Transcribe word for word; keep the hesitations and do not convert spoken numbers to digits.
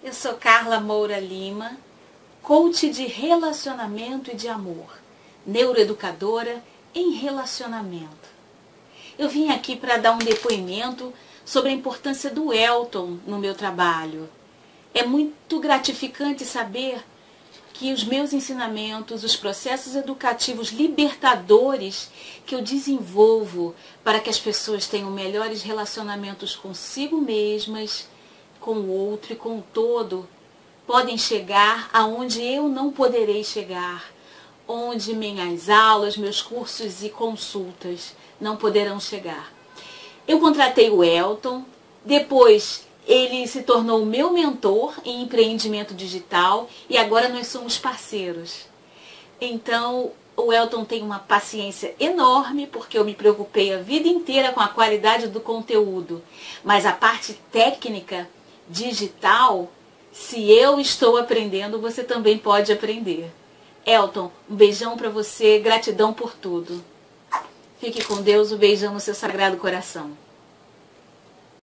Eu sou Carla Moura Lima, coach de relacionamento e de amor, neuroeducadora em relacionamento. Eu vim aqui para dar um depoimento sobre a importância do Elton no meu trabalho. É muito gratificante saber que os meus ensinamentos, os processos educativos libertadores que eu desenvolvo para que as pessoas tenham melhores relacionamentos consigo mesmas, com o outro e com o todo, podem chegar aonde eu não poderei chegar, onde minhas aulas, meus cursos e consultas não poderão chegar. Eu contratei o Elton, depois ele se tornou meu mentor em empreendimento digital e agora nós somos parceiros. Então, o Elton tem uma paciência enorme, porque eu me preocupei a vida inteira com a qualidade do conteúdo, mas a parte técnica, digital, se eu estou aprendendo, você também pode aprender. Elton, um beijão para você, gratidão por tudo. Fique com Deus, um beijão no seu sagrado coração.